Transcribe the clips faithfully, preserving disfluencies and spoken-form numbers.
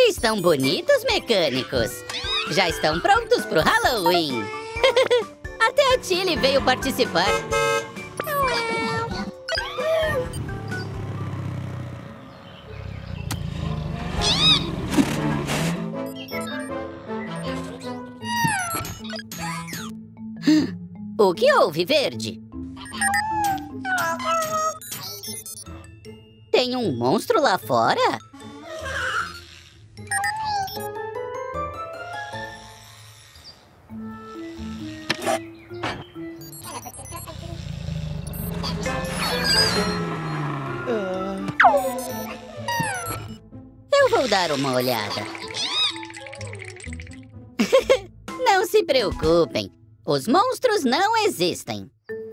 Estão bonitos, mecânicos. Já estão prontos pro Halloween. Até a Tilly veio participar. O que houve, Verde? Tem um monstro lá fora? Eu vou dar uma olhada. Não se preocupem. Os monstros não existem.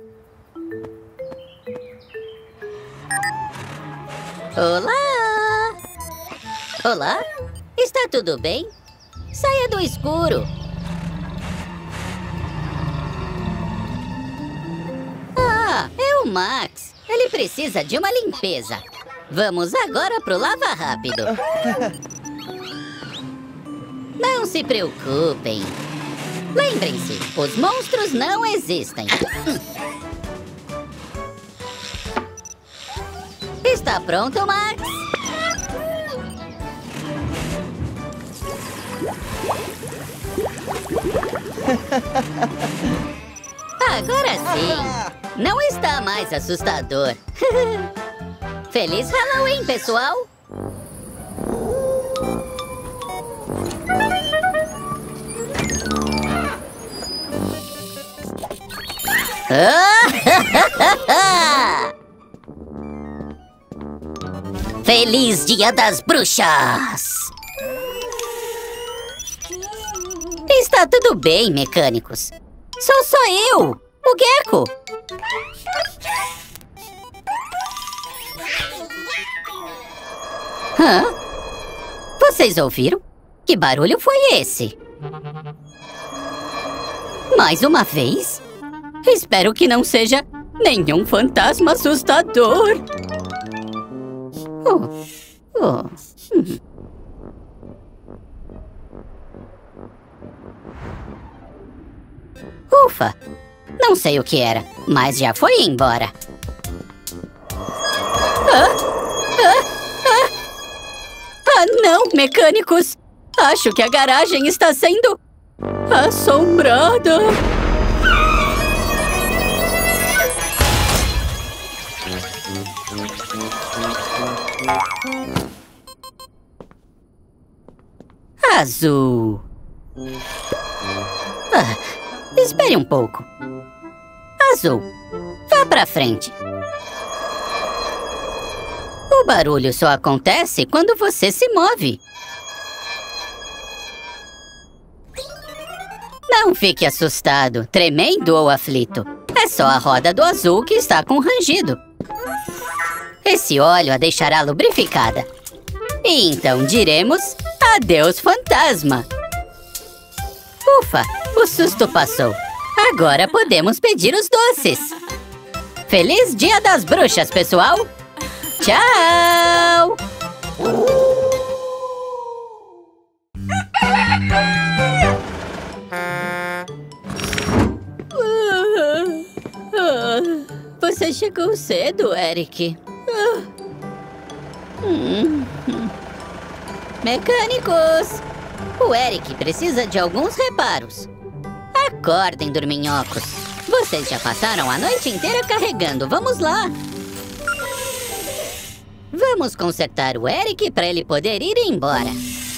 Olá! Olá? Está tudo bem? Saia do escuro. Ah, é o Max. Ele precisa de uma limpeza. Vamos agora pro lava rápido. Não se preocupem. Lembrem-se, os monstros não existem. Está pronto, Max? Agora sim. Não está mais assustador. Feliz Halloween, pessoal! Feliz Dia das Bruxas! Está tudo bem, mecânicos. Sou só eu, o Gecko. Hã? Vocês ouviram? Que barulho foi esse? Mais uma vez? Espero que não seja nenhum fantasma assustador. Oh, oh. Hum. Ufa! Não sei o que era, mas já foi embora. Ah, ah, ah. ah não, mecânicos! Acho que a garagem está sendo assombrada. Azul. Ah, espere um pouco. Azul, vá pra frente. O barulho só acontece quando você se move. Não fique assustado, tremendo ou aflito. É só a roda do azul que está com rangido. Esse óleo a deixará lubrificada. E então diremos adeus, fantasma. Ufa, o susto passou. Agora podemos pedir os doces. Feliz Dia das Bruxas, pessoal! Tchau! Você chegou cedo, Eric. Hum. Mecânicos! O Eric precisa de alguns reparos. Acordem, dorminhocos. Vocês já passaram a noite inteira carregando. Vamos lá. Vamos consertar o Eric para ele poder ir embora.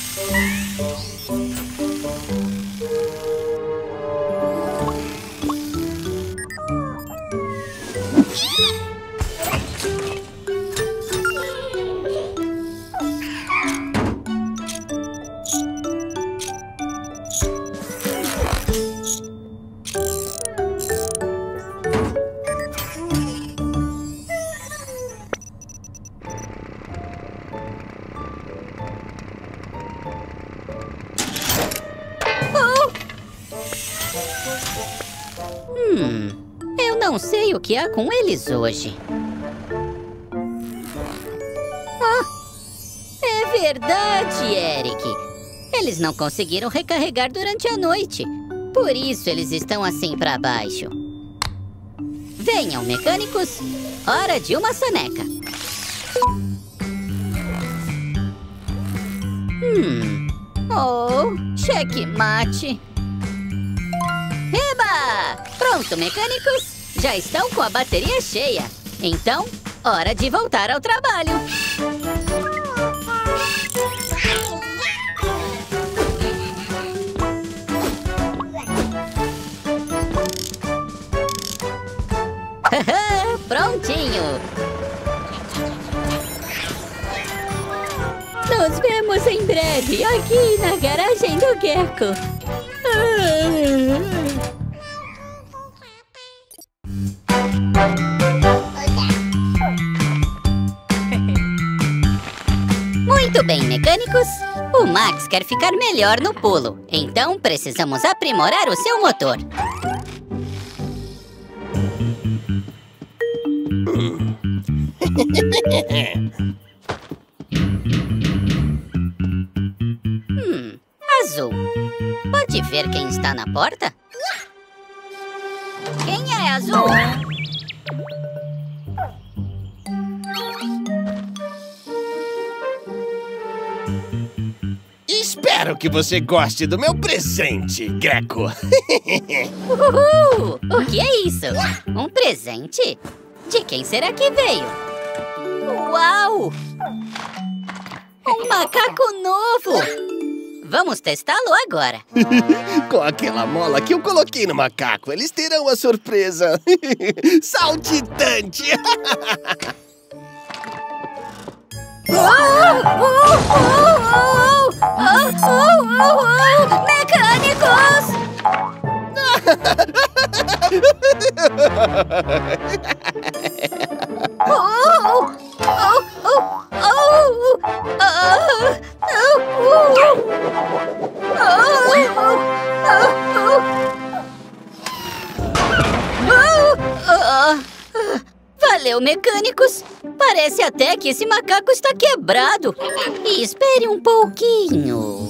Hum, eu não sei o que há com eles hoje. Ah, é Verdade, Eric. Eles não conseguiram recarregar durante a noite. Por isso eles estão assim para baixo. Venham, mecânicos. Hora de uma soneca. Hum. Oh, checkmate. Eba! Pronto, mecânicos. Já estão com a bateria cheia. Então, hora de voltar ao trabalho. Prontinho! Nos vemos em breve aqui na garagem do Gecko. Muito bem, mecânicos. O Max quer ficar melhor no pulo. Então precisamos aprimorar o seu motor. Hum, Azul. Pode ver quem está na porta? Quem é Azul? Espero que você goste do meu presente, Gecko. Uhul! O que é isso? Um presente? De quem será que veio? Uau! Um macaco novo! Vamos testá-lo agora. Com aquela mola que eu coloquei no macaco, eles terão a surpresa saltitante. Oh, oh, oh, oh, oh, oh, oh. Mecânicos! Oh, oh, oh, oh, Valeu, mecânicos! Parece até que esse macaco está quebrado. E espere um pouquinho.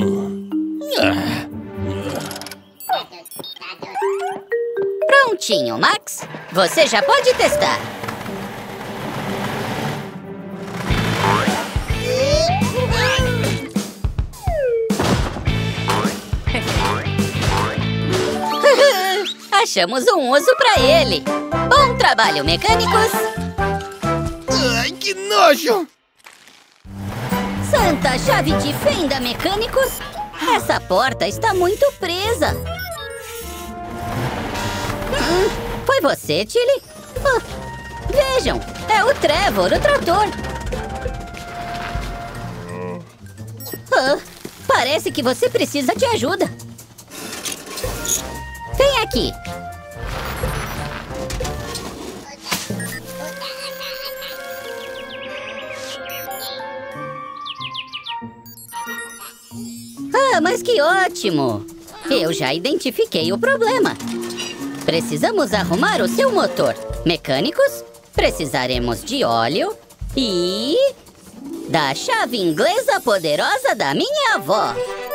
Prontinho, Max. Você já pode testar. Achamos um uso para ele. Bom trabalho, mecânicos. Ai, que nojo! Santa chave de fenda, mecânicos. Essa porta está muito presa. Hum, foi você, Tilly? Ah, vejam, é o Trevor, o trator. Ah, parece que você precisa de ajuda. Vem aqui. Ah, mas que ótimo! Eu já identifiquei o problema. Precisamos arrumar o seu motor. Mecânicos, precisaremos de óleo e... da chave inglesa poderosa da minha avó.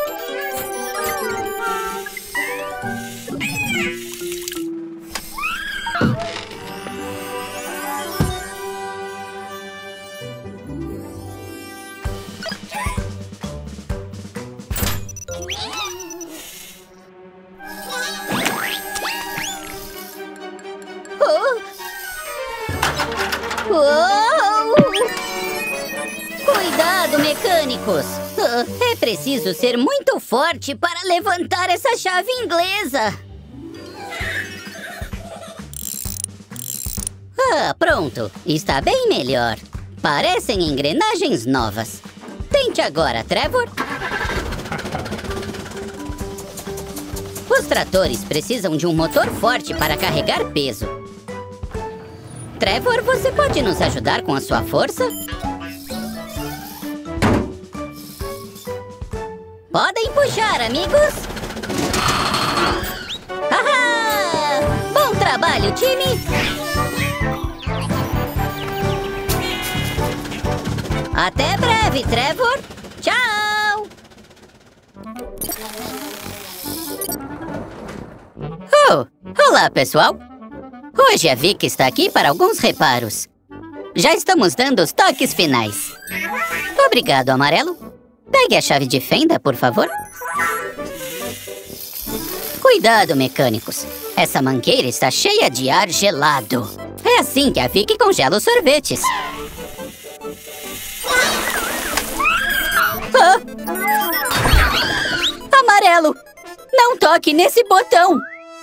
Uou! Cuidado, mecânicos! É preciso ser muito forte para levantar essa chave inglesa. Ah, pronto. Está bem melhor. Parecem engrenagens novas. Tente agora, Trevor. Os tratores precisam de um motor forte para carregar peso. Trevor, você pode nos ajudar com a sua força? Podem puxar, amigos! Ahá! Bom trabalho, time! Até breve, Trevor! Oh, olá, pessoal! Hoje a Vicky está aqui para alguns reparos. Já estamos dando os toques finais. Obrigado, Amarelo. Pegue a chave de fenda, por favor. Cuidado, mecânicos. Essa mangueira está cheia de ar gelado. É assim que a Vicky congela os sorvetes. Ah! Amarelo! Não toque nesse botão!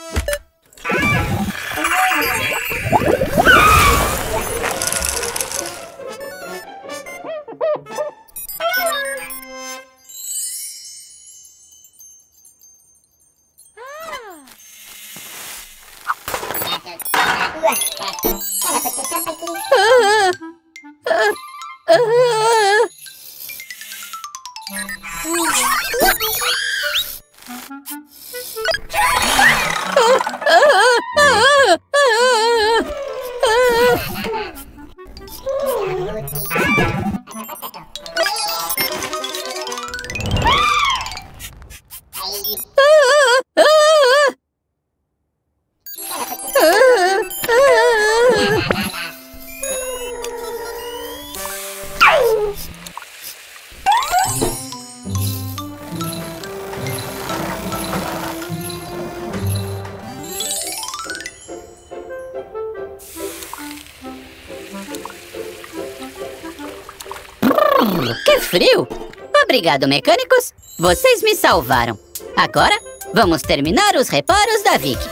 Que frio! Obrigado, mecânicos! Vocês me salvaram. Agora, vamos terminar os reparos da Vicky.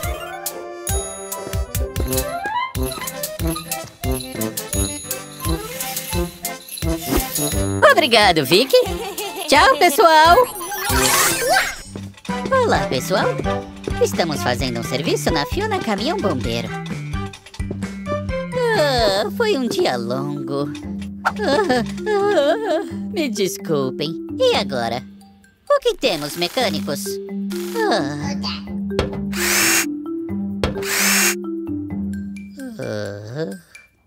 Obrigado, Vicky. Tchau, pessoal. Olá, pessoal. Estamos fazendo um serviço na Fiona Caminhão Bombeiro. Ah, foi um dia longo. Ah, ah, me desculpem. E agora? O que temos, mecânicos? Ah. Ah.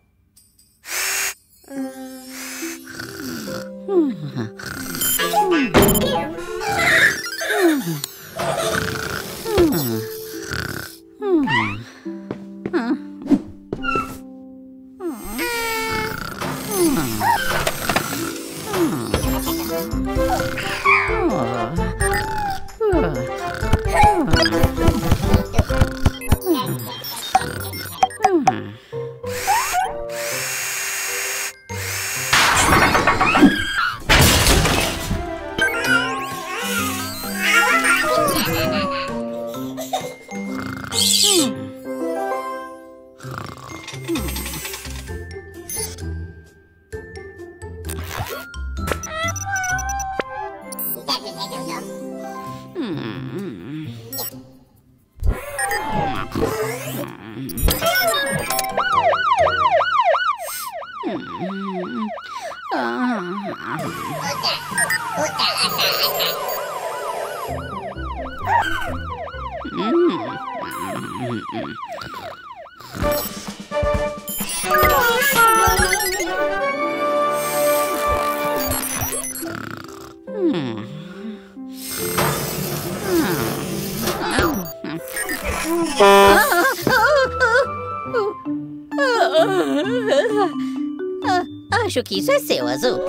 Acho que isso é seu, Azul.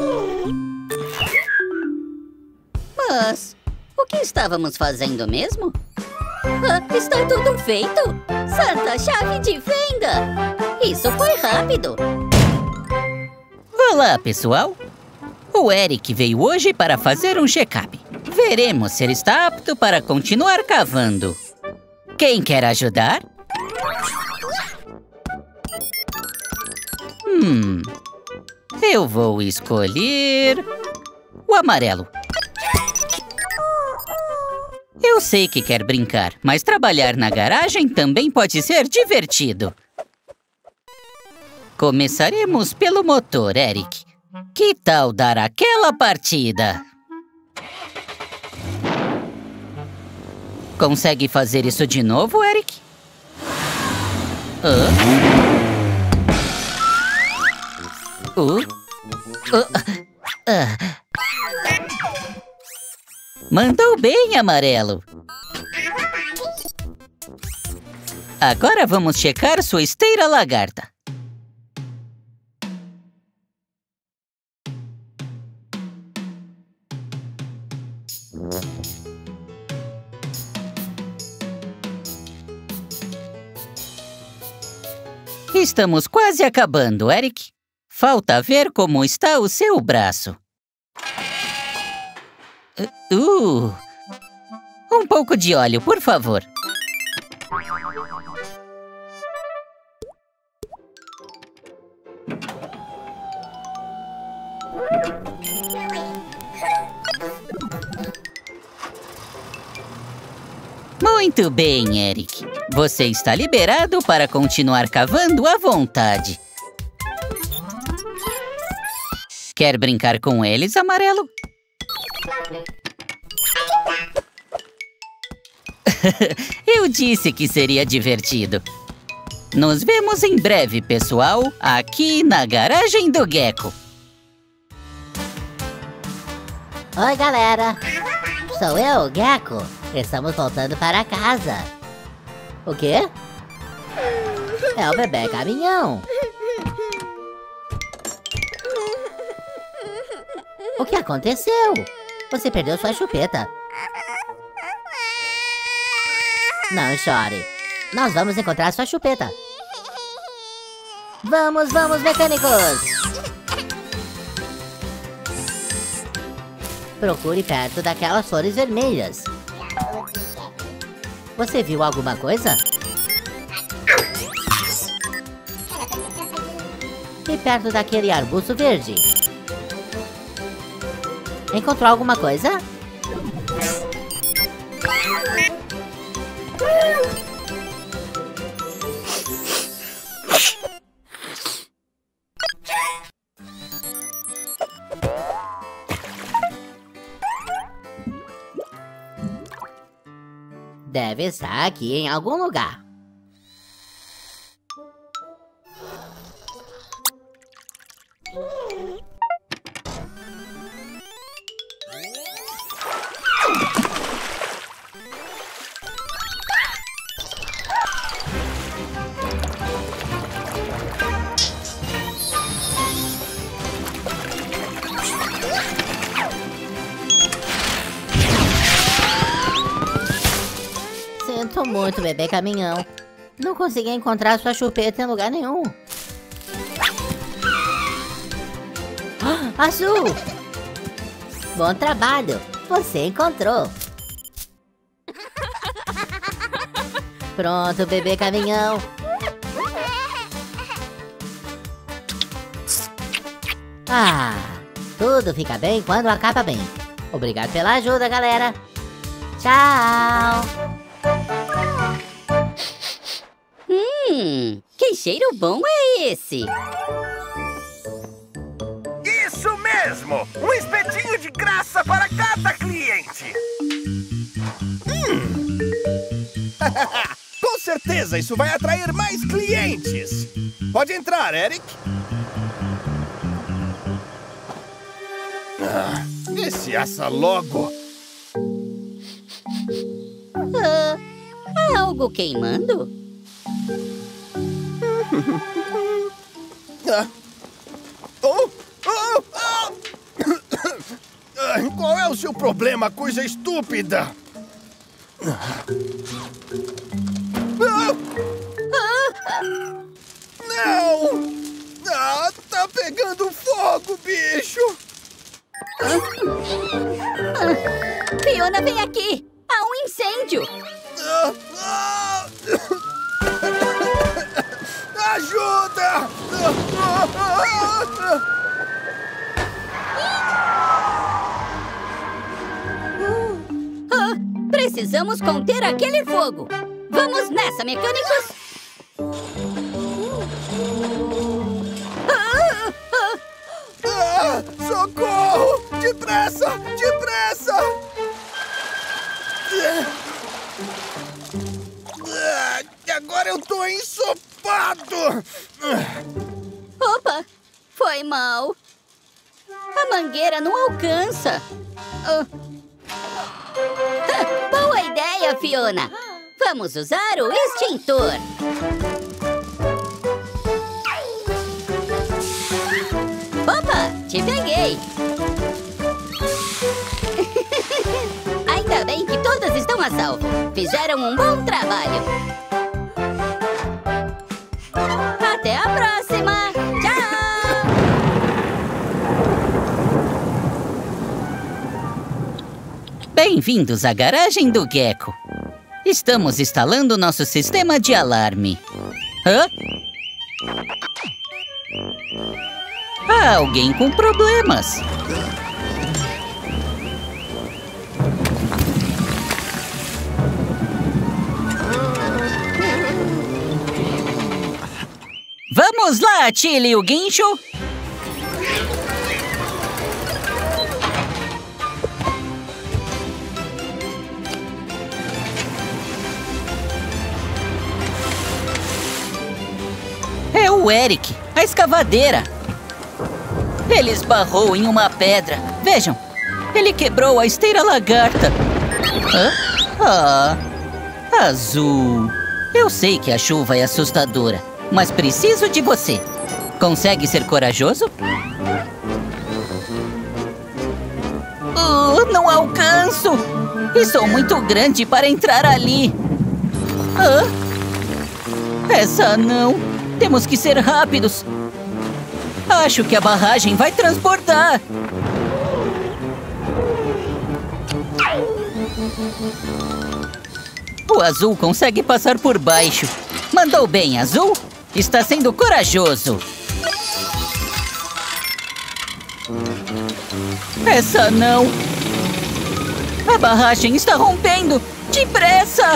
Mas o que estávamos fazendo mesmo? Ah, está tudo feito! Santa chave de fenda! Isso foi rápido! Olá, pessoal! O Eric veio hoje para fazer um check-up. Veremos se ele está apto para continuar cavando. Quem quer ajudar? Hum... Eu vou escolher... o amarelo. Eu sei que quer brincar, mas trabalhar na garagem também pode ser divertido. Começaremos pelo motor, Eric. Que tal dar aquela partida? Consegue fazer isso de novo, Eric? Hã? Uh? Uh? Uh? Mandou bem, Amarelo. Agora vamos checar sua esteira lagarta. Estamos quase acabando, Eric. Falta ver como está o seu braço. Uh, um pouco de óleo, por favor. Muito bem, Eric. Você está liberado para continuar cavando à vontade. Quer brincar com eles, Amarelo? Eu disse que seria divertido. Nos vemos em breve, pessoal, aqui na garagem do Gecko. Oi, galera. Sou eu, o Gecko. Estamos voltando para casa. O quê? É o bebê caminhão. O que aconteceu? Você perdeu sua chupeta. Não chore. Nós vamos encontrar sua chupeta. Vamos, vamos, mecânicos! Procure perto daquelas flores vermelhas. Você viu alguma coisa? E perto daquele arbusto verde? Encontrou alguma coisa? Deve estar aqui em algum lugar. Sinto muito, bebê caminhão. Não consegui encontrar sua chupeta em lugar nenhum. Ah, Azul! Bom trabalho! Você encontrou! Pronto, bebê caminhão! Ah! Tudo fica bem quando acaba bem. Obrigado pela ajuda, galera! Tchau! Hum, que cheiro bom é esse? Isso mesmo! Um espetinho de graça para cada cliente! Hum. Com certeza isso vai atrair mais clientes! Pode entrar, Eric! Ah, vê se assa logo! Ah, há algo queimando? Ah. Oh, oh, oh. Qual é o seu problema, coisa estúpida? Ah. Não! Ah, tá pegando fogo, bicho! Ah, Fiona, vem aqui! Há um incêndio! Ah, ah. Ajuda! Ah, precisamos conter aquele fogo! Vamos nessa, mecânicos! Ah, ah. Ah, socorro! Depressa! Depressa! Ah, agora eu tô ensopado! Opa! Foi mal! A mangueira não alcança! Ah, Boa ideia, Fiona! Vamos usar o extintor! Opa! Te peguei! Ainda bem que todas estão a salvo. Fizeram um bom trabalho. Até a próxima! Tchau! Bem-vindos à garagem do Gecko. Estamos instalando nosso sistema de alarme. Hã? Há alguém com problemas. Vamos lá, atire o guincho. É o Eric, a escavadeira. Ele esbarrou em uma pedra. Vejam, ele quebrou a esteira lagarta. Hã? Ah, Azul. Eu sei que a chuva é assustadora, mas preciso de você. Consegue ser corajoso? Oh, não alcanço! E sou muito grande para entrar ali. Ah, essa não. Temos que ser rápidos. Acho que a barragem vai transbordar. O Azul consegue passar por baixo. Mandou bem, Azul. Está sendo corajoso. Essa não. A barragem está rompendo. Depressa!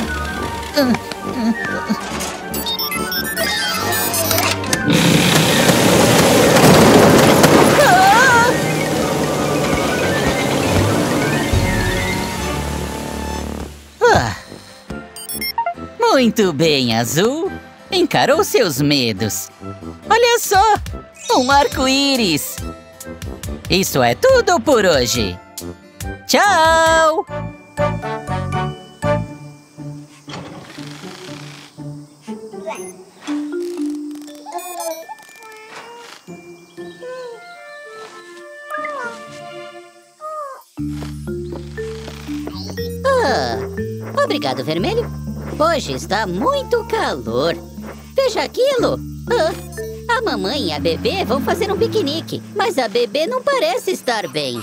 Ah. Muito bem, Azul. Encarou seus medos. Olha só, um arco-íris. Isso é tudo por hoje. Tchau! Ah, obrigado, Vermelho. Hoje está muito calor. Veja aquilo! Ah, a mamãe e a bebê vão fazer um piquenique, mas a bebê não parece estar bem.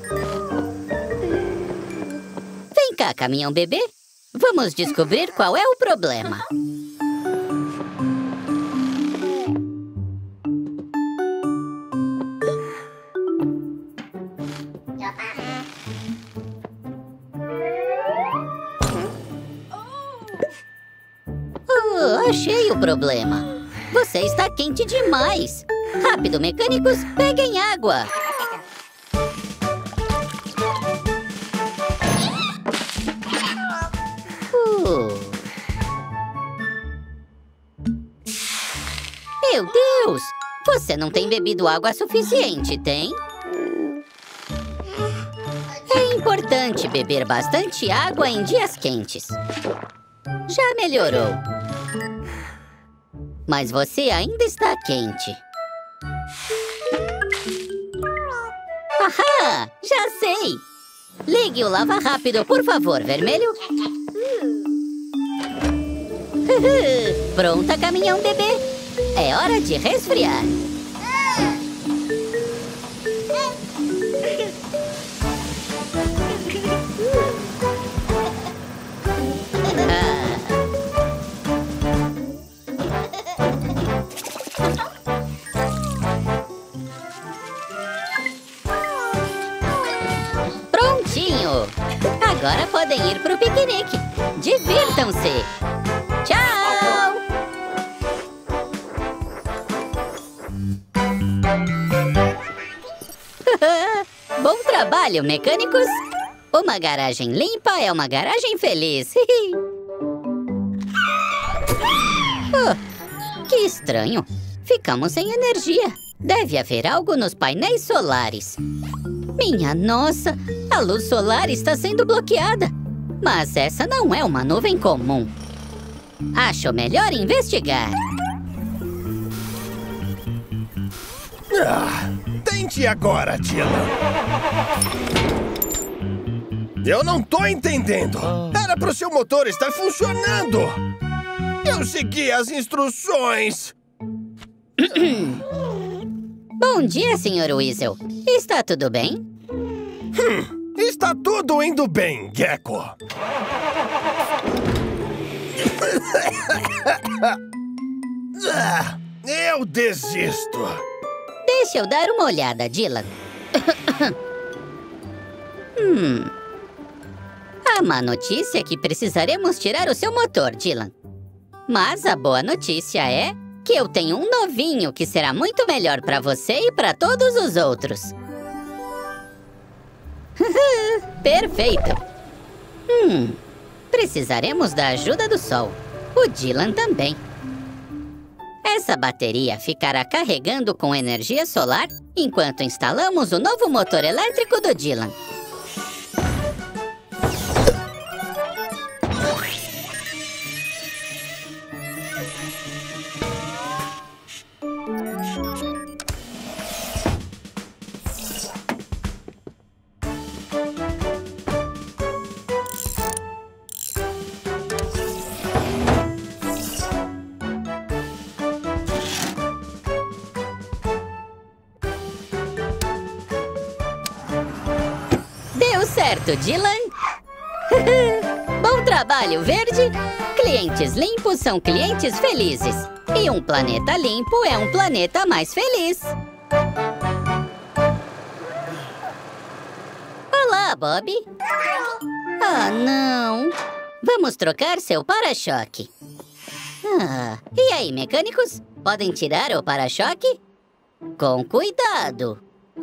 Vem cá, caminhão bebê. Vamos descobrir qual é o problema. Oh, achei o problema. Você está quente demais. Rápido, mecânicos, peguem água. Uh. Meu Deus! Você não tem bebido água suficiente, tem? É importante beber bastante água em dias quentes. Já melhorou. Mas você ainda está quente. Ahá! Já sei! Ligue o lava rápido, por favor, Vermelho. Pronta, caminhão bebê. É hora de resfriar. Agora podem ir pro piquenique. Divirtam-se. Tchau! Bom trabalho, mecânicos. Uma garagem limpa é uma garagem feliz. Oh, que estranho. Ficamos sem energia. Deve haver algo nos painéis solares. Minha nossa, a luz solar está sendo bloqueada. Mas essa não é uma nuvem comum. Acho melhor investigar. Ah, tente agora, Dylan. Eu não tô entendendo. Era pro seu motor estar funcionando. Eu segui as instruções. Bom dia, senhor Weasel. Está tudo bem? Hum, está tudo indo bem, Gecko. Ah, eu desisto. Deixa eu dar uma olhada, Dylan. hum. A má notícia é que precisaremos tirar o seu motor, Dylan. Mas a boa notícia é que eu tenho um novinho que será muito melhor para você e para todos os outros. Perfeito. Hum, precisaremos da ajuda do sol. O Dylan também. Essa bateria ficará carregando com energia solar enquanto instalamos o novo motor elétrico do Dylan. Certo, Dylan? Bom trabalho, Verde! Clientes limpos são clientes felizes. E um planeta limpo é um planeta mais feliz. Olá, Bob. Ah, não. Vamos trocar seu para-choque. Ah, e aí, mecânicos? Podem tirar o para-choque? Com cuidado.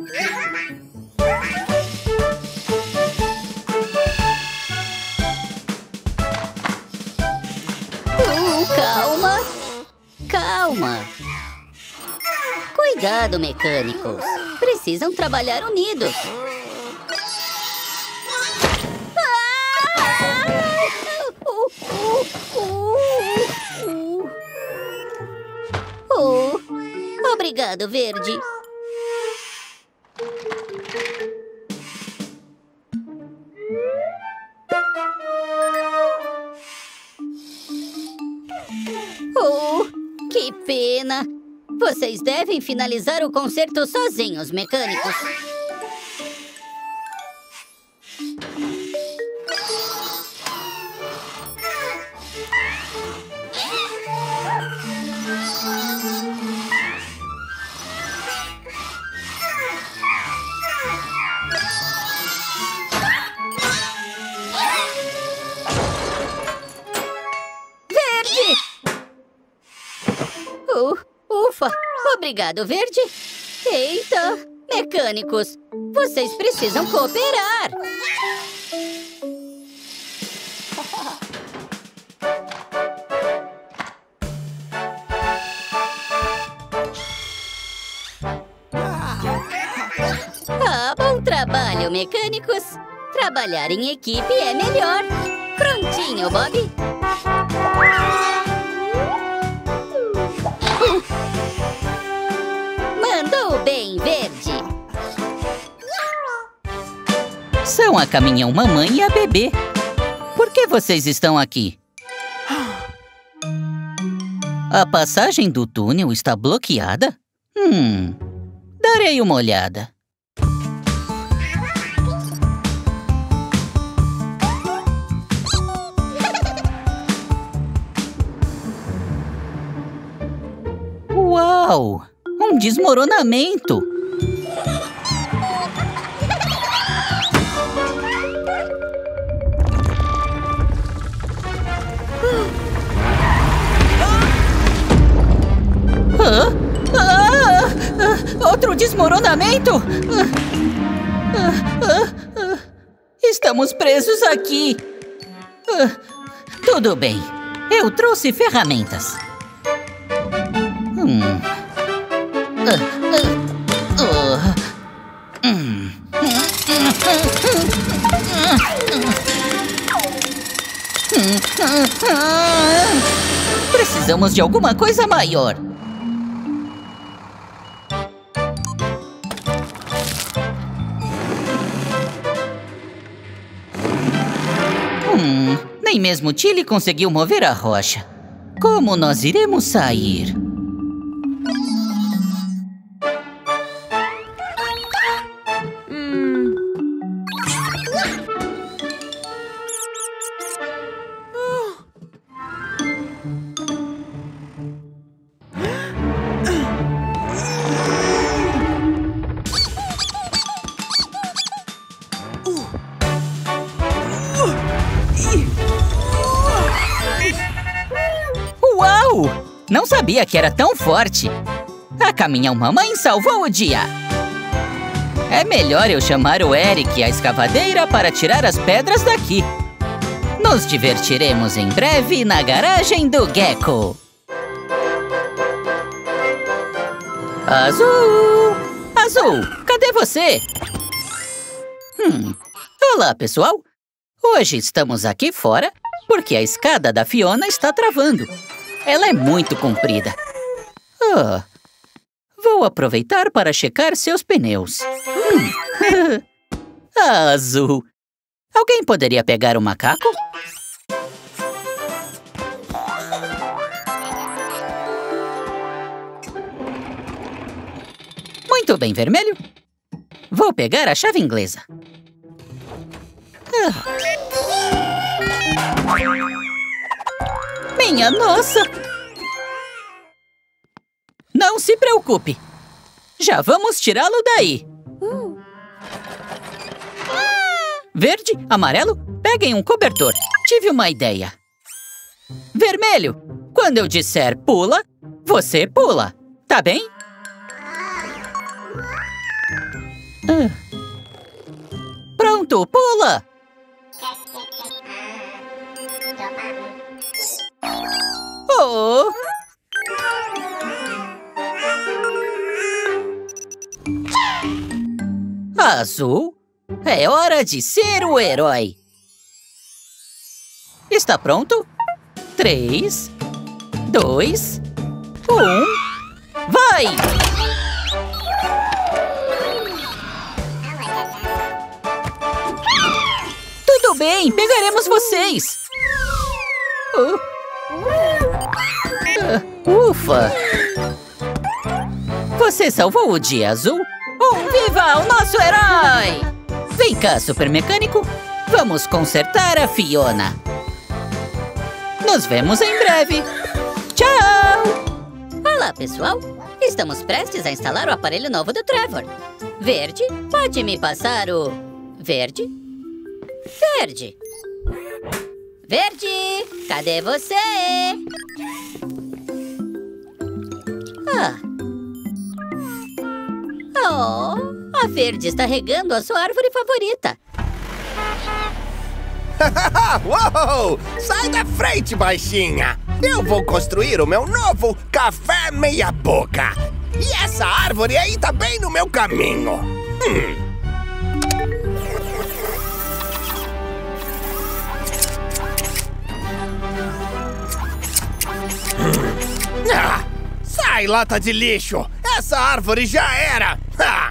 Calma, calma. Cuidado, mecânicos. Precisam trabalhar unidos. Oh, obrigado, Verde. Oh, que pena! Vocês devem finalizar o concerto sozinhos, mecânicos. Uh, ufa! Obrigado, Verde! Eita! Mecânicos, vocês precisam cooperar! Ah, bom trabalho, mecânicos! Trabalhar em equipe é melhor! Prontinho, Bob! Mandou bem, Verde! São a Caminhão Mamãe e a Bebê. Por que vocês estão aqui? A passagem do túnel está bloqueada? Hum, darei uma olhada. Uau! Um desmoronamento! Ah, ah, ah, outro desmoronamento? Ah, ah, ah, estamos presos aqui. Ah, tudo bem, eu trouxe ferramentas. Hum. Ah, ah, ah, hum. Precisamos de alguma coisa maior. Hum, nem mesmo Tilly conseguiu mover a rocha. Como nós iremos sair? Uau! Não sabia que era tão forte. A caminhão-mamãe salvou o dia. É melhor eu chamar o Eric e a escavadeira para tirar as pedras daqui. Nos divertiremos em breve na garagem do Gecko. Azul! Azul, cadê você? Hum. Olá, pessoal. Hoje estamos aqui fora porque a escada da Fiona está travando. Ela é muito comprida. Oh. Vou aproveitar para checar seus pneus. Hum. Ah, Azul. Alguém poderia pegar o macaco? Muito bem, Vermelho. Vou pegar a chave inglesa. Ah. Minha nossa! Não se preocupe. Já vamos tirá-lo daí. Verde, amarelo, peguem um cobertor. Tive uma ideia. Vermelho, quando eu disser pula, você pula. Tá bem? Ah. Pronto, pula! Oh! Azul, é hora de ser o herói. Está pronto? Três, dois, um, vai! Tudo bem, pegaremos vocês. Uh. Uh, ufa! Você salvou o dia, Azul? Um viva o nosso herói! Vem cá, super mecânico. Vamos consertar a Fiona. Nos vemos em breve. Tchau! Olá, pessoal. Estamos prestes a instalar o aparelho novo do Trevor. Verde, pode me passar o... Verde? Verde! Verde! Cadê você? Ah! Oh! A Verde está regando a sua árvore favorita. Uou! Sai da frente, baixinha! Eu vou construir o meu novo café meia boca. E essa árvore aí tá bem no meu caminho. Hum. Ah, sai, lata de lixo! Essa árvore já era! Ah.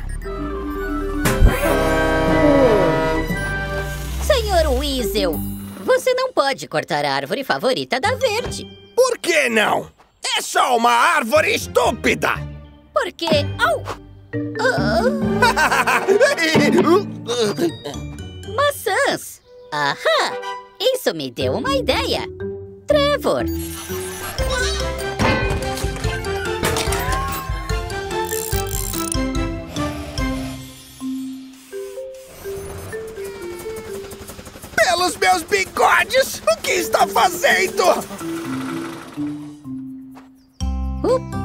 Senhor Weasel, você não pode cortar a árvore favorita da Verde. Por que não? É só uma árvore estúpida! Porque... Au! Oh. Maçãs! Ahá! Isso me deu uma ideia! Trevor! Pelos meus bigodes! O que está fazendo? Uh.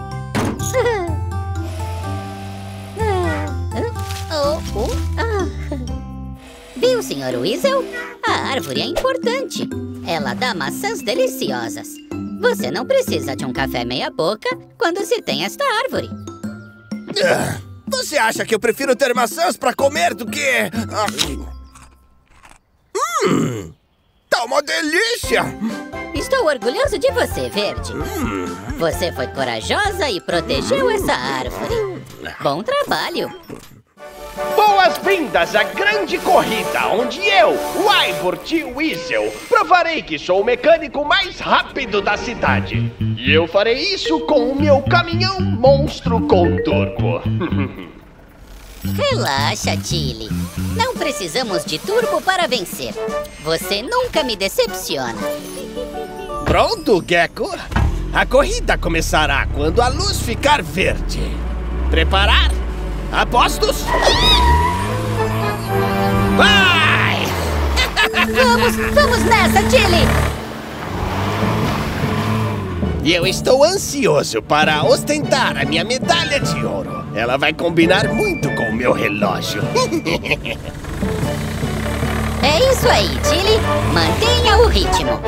Oh, oh, ah. Viu, senhor Weasel? A árvore é importante. Ela dá maçãs deliciosas. Você não precisa de um café meia boca quando se tem esta árvore. Ah, Você acha que eu prefiro ter maçãs pra comer do que... Hum, tá uma delícia! Estou orgulhoso de você, Verde. Hum. Você foi corajosa e protegeu essa árvore. Bom trabalho. Boas-vindas à grande corrida, onde eu, o Ivor T. Weasel, provarei que sou o mecânico mais rápido da cidade. E eu farei isso com o meu caminhão monstro com turbo. Relaxa, Tilly. Não precisamos de turbo para vencer. Você nunca me decepciona. Pronto, Gecko? A corrida começará quando a luz ficar verde. Preparar? Apostos? Vai! Vamos, vamos nessa, Tilly! E eu estou ansioso para ostentar a minha medalha de ouro. Ela vai combinar muito com o meu relógio. É isso aí, Tilly. Mantenha o ritmo.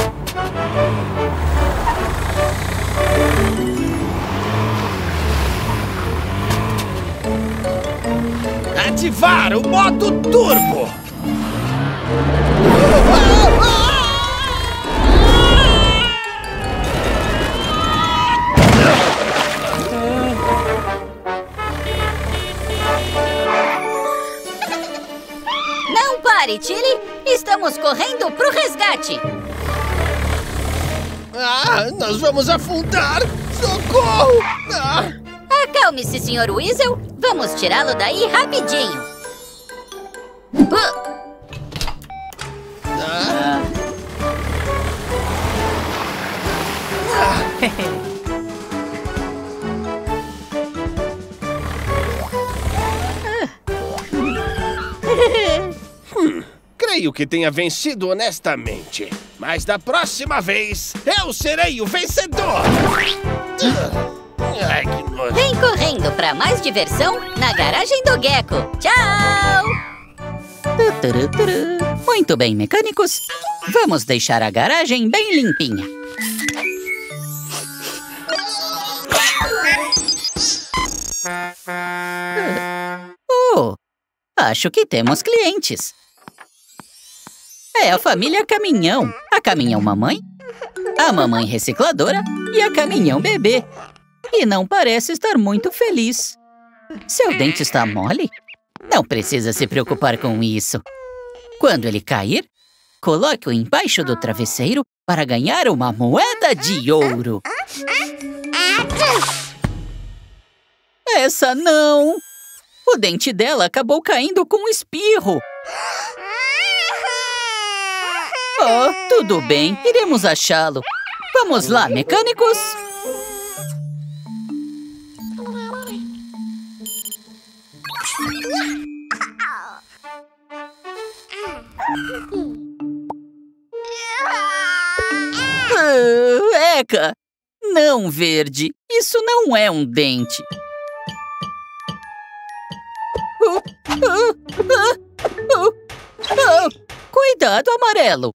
Ativar o modo turbo! Não pare, Tilly! Estamos correndo pro resgate! Ah, nós vamos afundar! Socorro! Ah. Acalme-se, senhor Weasel. Vamos tirá-lo daí rapidinho. Uh. Ah. hum, creio que tenha vencido honestamente. Mas da próxima vez, eu serei o vencedor! Ai, que nojo. Vem correndo pra mais diversão na garagem do Gecko. Tchau! Muito bem, mecânicos. Vamos deixar a garagem bem limpinha. Oh, acho que temos clientes. É a família Caminhão. A Caminhão Mamãe, a Mamãe Recicladora e a Caminhão Bebê. E não parece estar muito feliz. Seu dente está mole? Não precisa se preocupar com isso. Quando ele cair, coloque-o embaixo do travesseiro para ganhar uma moeda de ouro. Essa não! O dente dela acabou caindo com um espirro. Oh, tudo bem, iremos achá-lo. Vamos lá, mecânicos! Uh, Eca! Não, Verde. Isso não é um dente. Uh, uh, uh, uh, uh. Cuidado, Amarelo.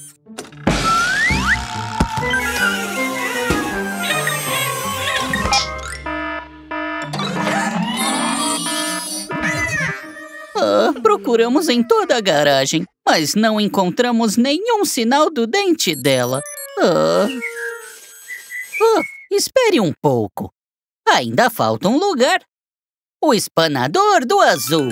Ah, procuramos em toda a garagem, mas não encontramos nenhum sinal do dente dela. Ah. Ah, espere um pouco. Ainda falta um lugar. O espanador do azul.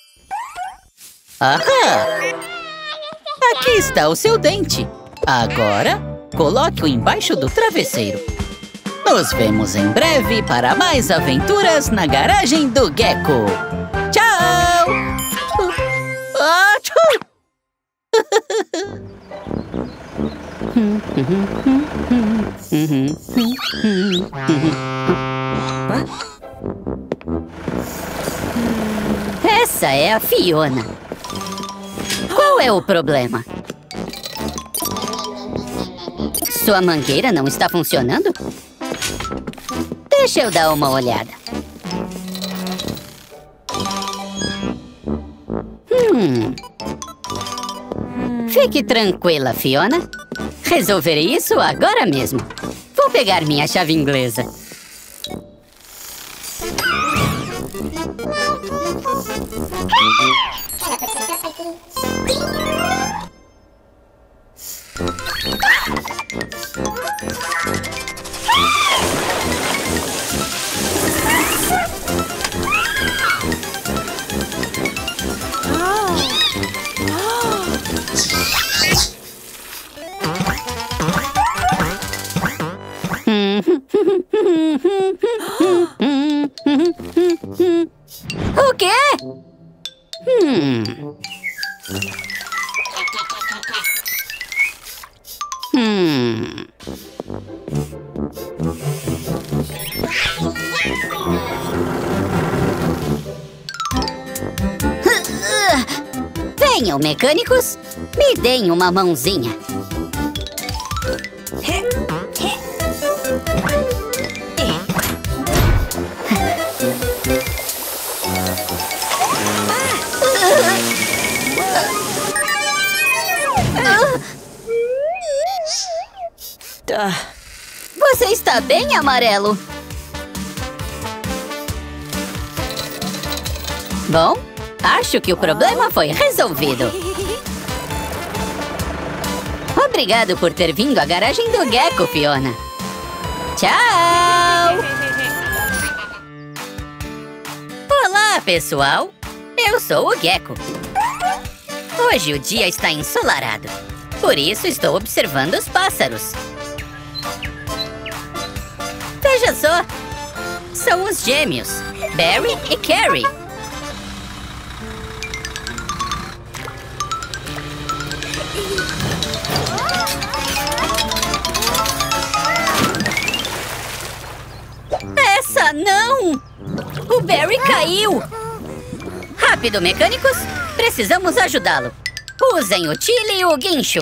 Ahá! Aqui está o seu dente. Agora, coloque-o embaixo do travesseiro. Nos vemos em breve para mais aventuras na garagem do Gecko. Tchau! Ah, tchau! Essa é a Fiona. Qual é o problema? Sua mangueira não está funcionando? Deixa eu dar uma olhada. Hum. Fique tranquila, Fiona. Resolverei isso agora mesmo. Vou pegar minha chave inglesa. O quê? Hum. Hum. Venham, mecânicos, me deem uma mãozinha. Tá. Você está bem, Amarelo? Bom, acho que o problema foi resolvido. Obrigado por ter vindo à garagem do Gecko, Fiona. Tchau! Olá, pessoal! Eu sou o Gecko. Hoje o dia está ensolarado. Por isso estou observando os pássaros. Veja só! São os gêmeos, Barry e Carrie. Essa não! O Barry caiu! Rápido, mecânicos! Precisamos ajudá-lo. Usem o Chile e o guincho.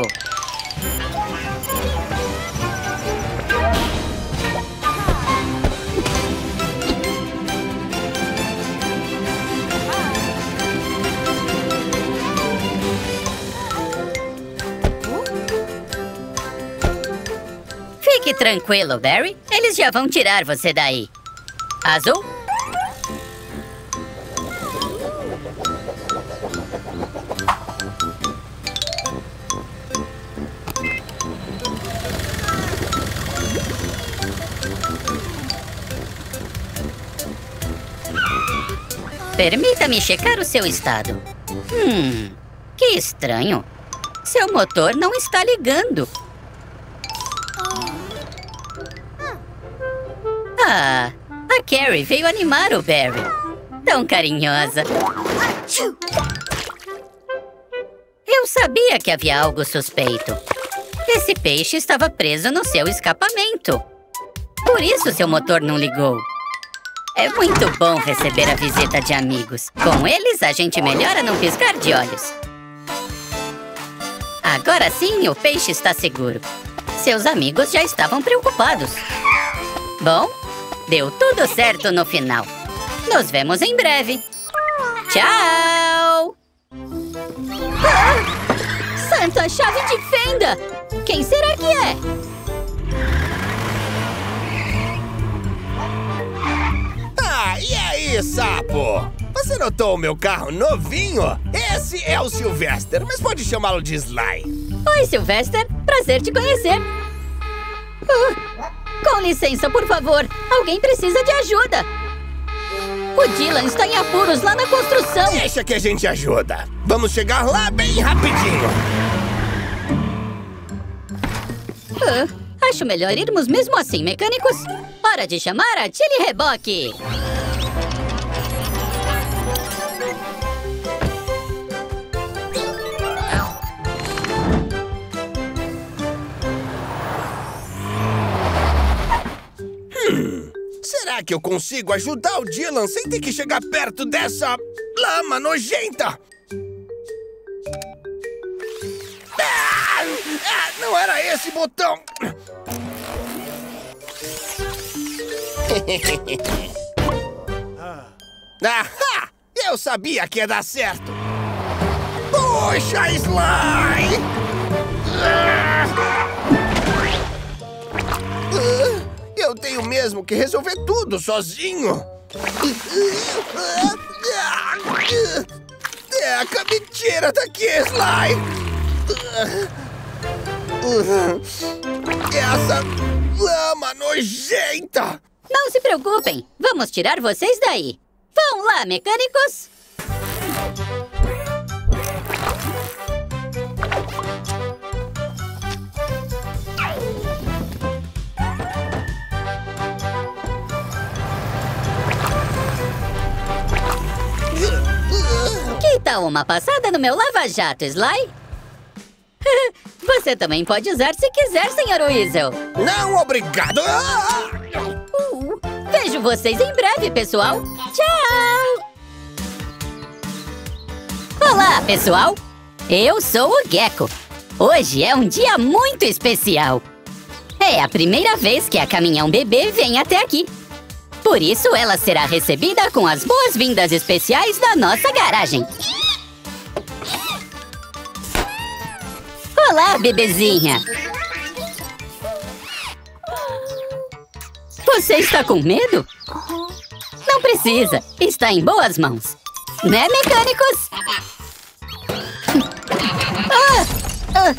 Fique tranquilo, Barry. Eles já vão tirar você daí. Azul? Permita-me checar o seu estado. Hum, que estranho. Seu motor não está ligando. Ah, a Carrie veio animar o Barry. Tão carinhosa. Eu sabia que havia algo suspeito. Esse peixe estava preso no seu escapamento. Por isso seu motor não ligou. É muito bom receber a visita de amigos. Com eles, a gente melhora num piscar de olhos. Agora sim, o peixe está seguro. Seus amigos já estavam preocupados. Bom, deu tudo certo no final. Nos vemos em breve. Tchau! Ah! Santa chave de fenda! Quem será que é? Ah, e aí, sapo? Você notou o meu carro novinho? Esse é o Sylvester, mas pode chamá-lo de Sly. Oi, Sylvester. Prazer te conhecer. Ah, com licença, por favor. Alguém precisa de ajuda. O Dylan está em apuros lá na construção. Deixa que a gente ajuda. Vamos chegar lá bem rapidinho. Ah, acho melhor irmos mesmo assim, mecânicos. Hora de chamar a Chile Reboque. Hum, será que eu consigo ajudar o Dylan sem ter que chegar perto dessa lama nojenta? Ah, ah, não era esse botão! Ahá! Eu sabia que ia dar certo! Puxa, Sly! Ah! Eu tenho mesmo que resolver tudo sozinho! Deca, me tira daqui, Sly! Essa lama nojenta! Não se preocupem, vamos tirar vocês daí. Vão lá, mecânicos! Que tal uma passada no meu lava-jato, Sly? Você também pode usar se quiser, senhor Weasel. Não, obrigado! Uh, vejo vocês em breve, pessoal. Tchau! Olá, pessoal. Eu sou o Gecko. Hoje é um dia muito especial. É a primeira vez que a Caminhão Bebê vem até aqui. Por isso, ela será recebida com as boas-vindas especiais da nossa garagem. Olá, bebezinha! Você está com medo? Não precisa, está em boas mãos. Né, mecânicos? Ah! Ah!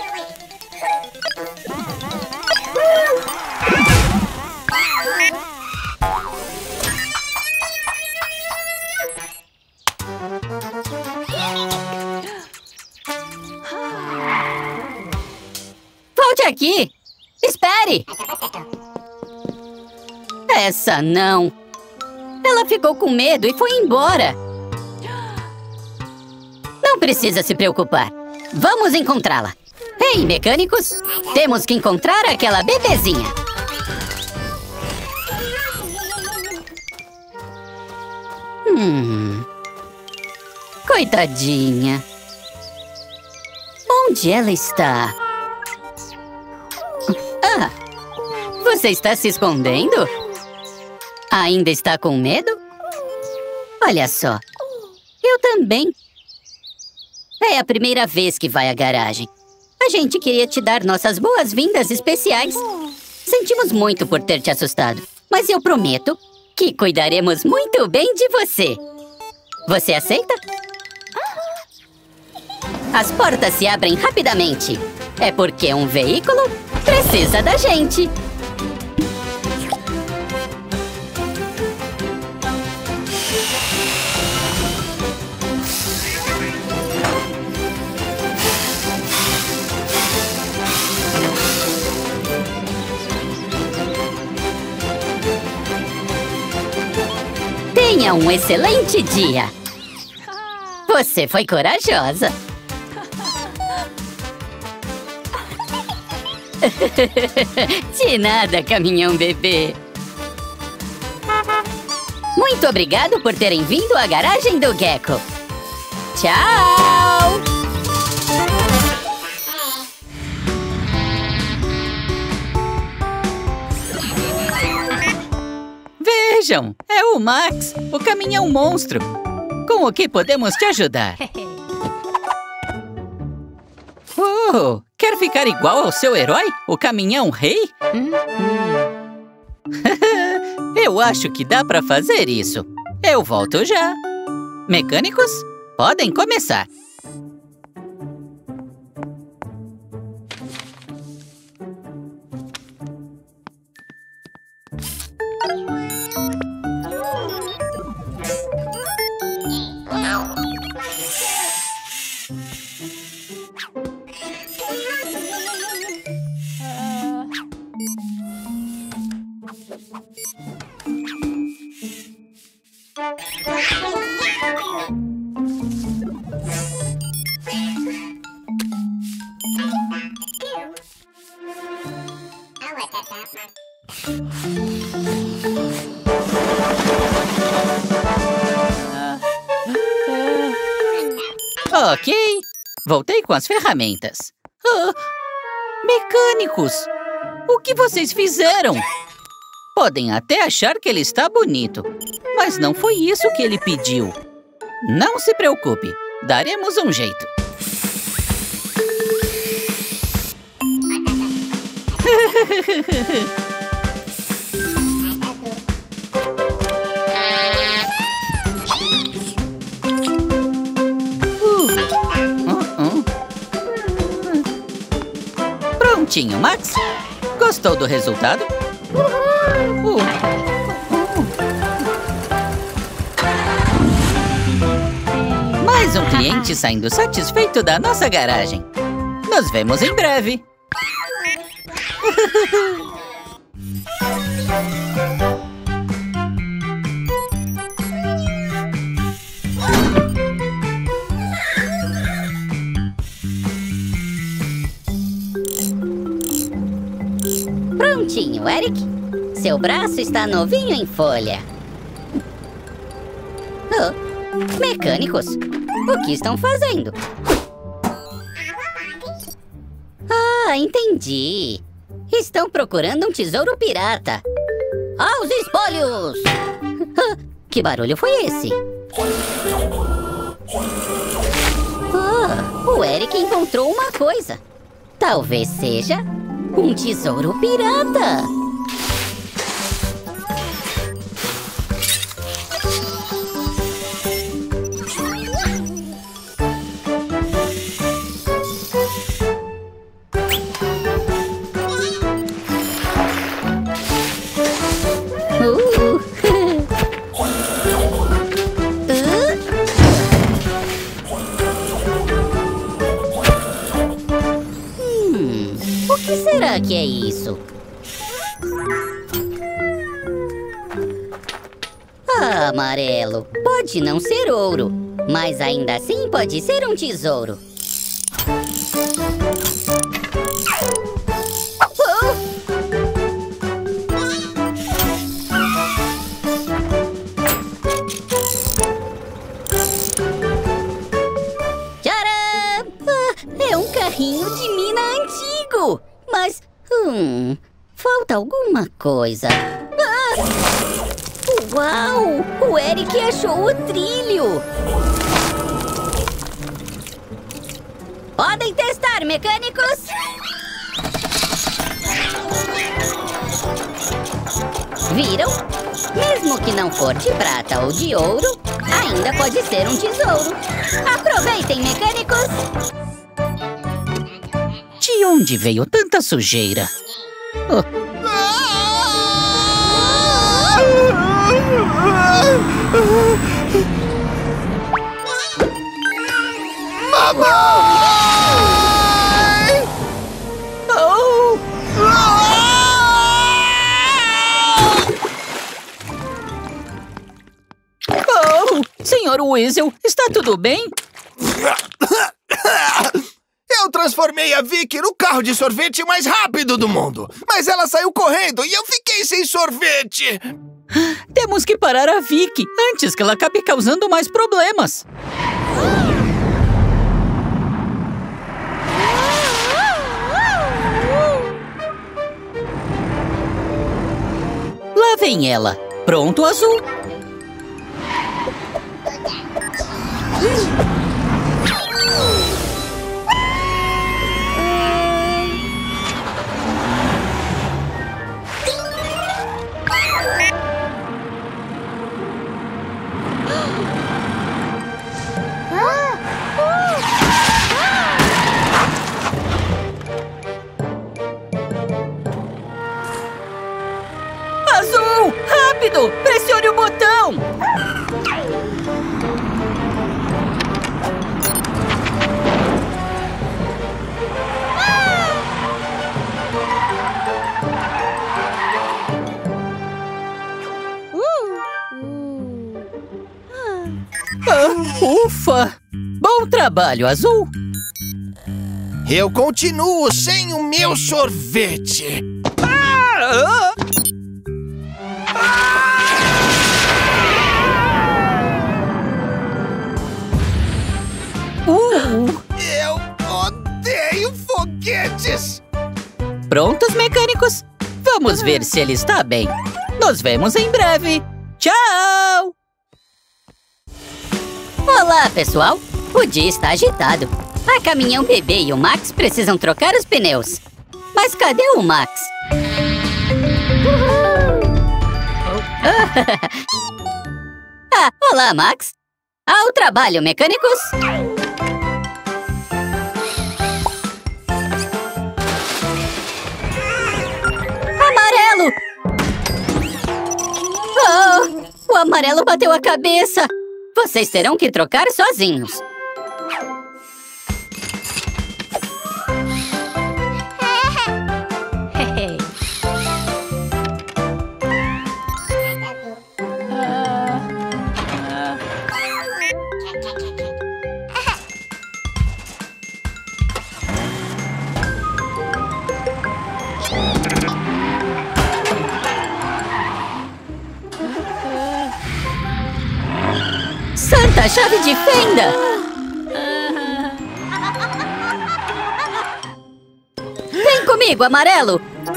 Volte aqui! Espere! Essa não! Ela ficou com medo e foi embora. Não precisa se preocupar. Vamos encontrá-la. Ei, mecânicos! Temos que encontrar aquela bebezinha. Hum... Coitadinha. Onde ela está? Ah! Você está se escondendo? Ainda está com medo? Olha só. Eu também. É a primeira vez que vai à garagem. A gente queria te dar nossas boas-vindas especiais. Sentimos muito por ter te assustado, mas eu prometo que cuidaremos muito bem de você. Você aceita? As portas se abrem rapidamente. É porque um veículo precisa da gente. Tenha um excelente dia. Você foi corajosa. De nada, Caminhão Bebê. Muito obrigado por terem vindo à garagem do Gecko. Tchau! Vejam, é o Max, o caminhão monstro. Com o que podemos te ajudar? Oh, quer ficar igual ao seu herói, o caminhão rei? Eu acho que dá pra fazer isso. Eu volto já. Mecânicos, podem começar. Ok, voltei com as ferramentas. Ah, mecânicos, o que vocês fizeram? Podem até achar que ele está bonito, mas não foi isso que ele pediu. Não se preocupe, daremos um jeito. Prontinho, Max. Gostou do resultado? Uh. Mais um cliente saindo satisfeito da nossa garagem. Nos vemos em breve. Prontinho, Eric. Seu braço está novinho em folha. Oh, mecânicos, o que estão fazendo? Ah, entendi. Estão procurando um tesouro pirata. Aos espólios! Ah, que barulho foi esse? Ah, o Eric encontrou uma coisa. Talvez seja um tesouro pirata. Será que é isso? Ah, amarelo. Pode não ser ouro, mas ainda assim pode ser um tesouro. Oh! Tcharam! Ah, é um carrinho de mina antigo. Mas, hum, falta alguma coisa. Ah! Uau! O Eric achou o trilho! Podem testar, mecânicos! Viram? Mesmo que não for de prata ou de ouro, ainda pode ser um tesouro. Aproveitem, mecânicos! De onde veio tanta sujeira? Oh. Mamãe! Oh! Oh! Senhor Weasel, está tudo bem? Eu transformei a Vicky no carro de sorvete mais rápido do mundo. Mas ela saiu correndo e eu fiquei sem sorvete. Temos que parar a Vicky antes que ela acabe causando mais problemas. Lá vem ela. Pronto, Azul? Azul! Rápido! Pressione o botão! Ah, ufa! Bom trabalho, Azul! Eu continuo sem o meu sorvete. Ah! Uh! Eu odeio foguetes! Prontos, mecânicos? Vamos ver se ele está bem. Nos vemos em breve. Tchau! Olá, pessoal! O dia está agitado. A Caminhão Bebê e o Max precisam trocar os pneus. Mas cadê o Max? Ah, olá, Max! Ao trabalho, mecânicos! O amarelo bateu a cabeça. Vocês terão que trocar sozinhos. Santa chave de fenda! Vem comigo, amarelo!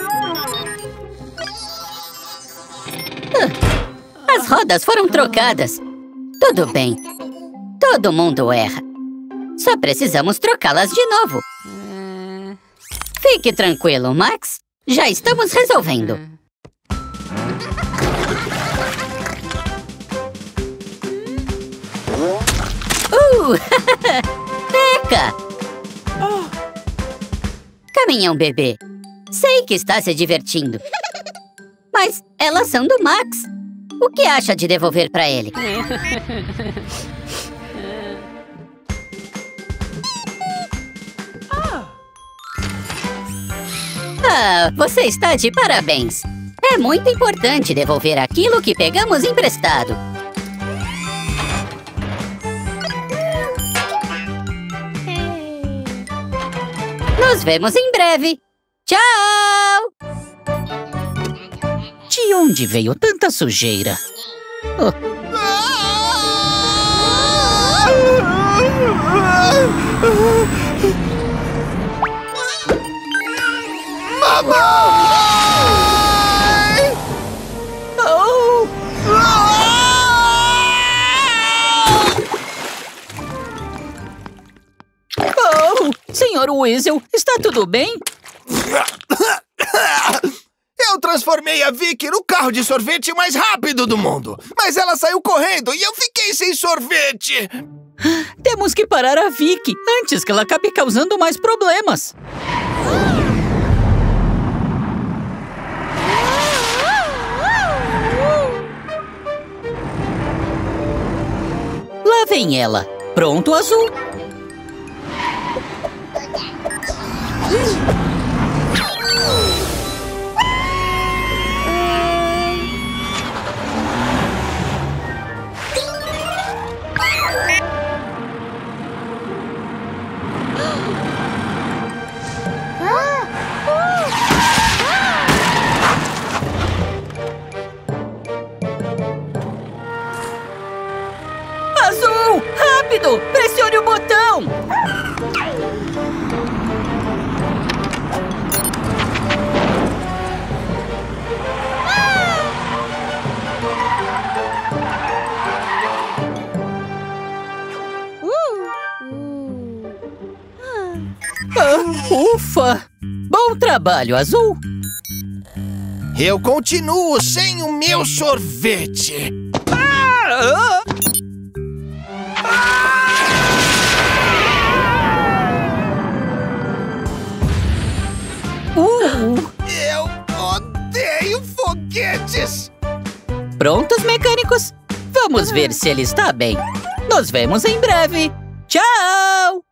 As rodas foram trocadas. Tudo bem. Todo mundo erra. Só precisamos trocá-las de novo. Fique tranquilo, Max. Já estamos resolvendo. Uh! Eca! Caminhão bebê. Sei que está se divertindo. Mas elas são do Max. O que acha de devolver para ele? Ah, você está de parabéns. É muito importante devolver aquilo que pegamos emprestado. Nos vemos em breve. Tchau! De onde veio tanta sujeira? Oh. Mamãe! Oh! Oh! Senhor Weasel, está tudo bem? Eu transformei a Vicky no carro de sorvete mais rápido do mundo. Mas ela saiu correndo e eu fiquei sem sorvete. Temos que parar a Vicky antes que ela acabe causando mais problemas. Lá vem ela. Pronto, Azul? Azul! Rápido! Pressione o botão! Ah, ufa! Bom trabalho, Azul! Eu continuo sem o meu sorvete. Ah! Uh! Eu odeio foguetes! Prontos, mecânicos? Vamos ver se ele está bem. Nos vemos em breve. Tchau!